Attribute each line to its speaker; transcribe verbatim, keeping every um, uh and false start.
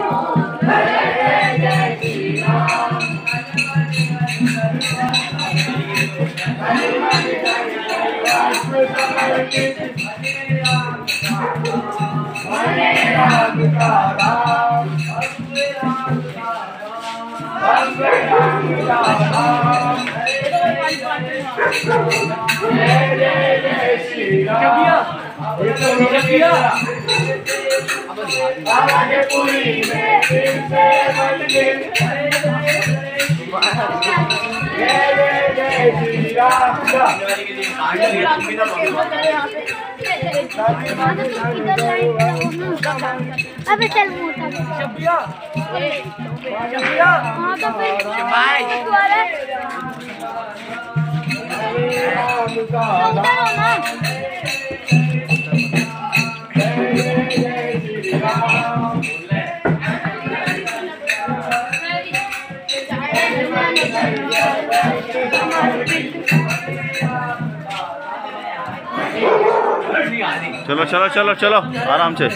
Speaker 1: अबे चल मोटा शबिया शबिया हां तो फिर भाई दोबारा उधर हो ना
Speaker 2: चलो चलो चलो चलो आराम से।